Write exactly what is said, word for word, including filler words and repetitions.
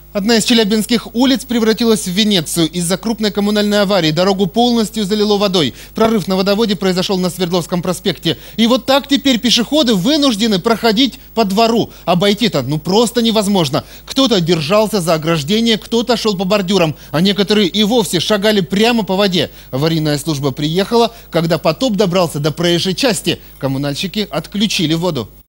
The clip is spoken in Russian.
Одна из челябинских улиц превратилась в Венецию. Из-за крупной коммунальной аварии дорогу полностью залило водой. Прорыв на водоводе произошел на Свердловском проспекте. И вот так теперь пешеходы вынуждены проходить по двору. Обойти-то ну просто невозможно. Кто-то держался за ограждение, кто-то шел по бордюрам, а некоторые и вовсе шагали прямо по воде. Аварийная служба приехала, когда потоп добрался до проезжей части. Коммунальщики отключили воду.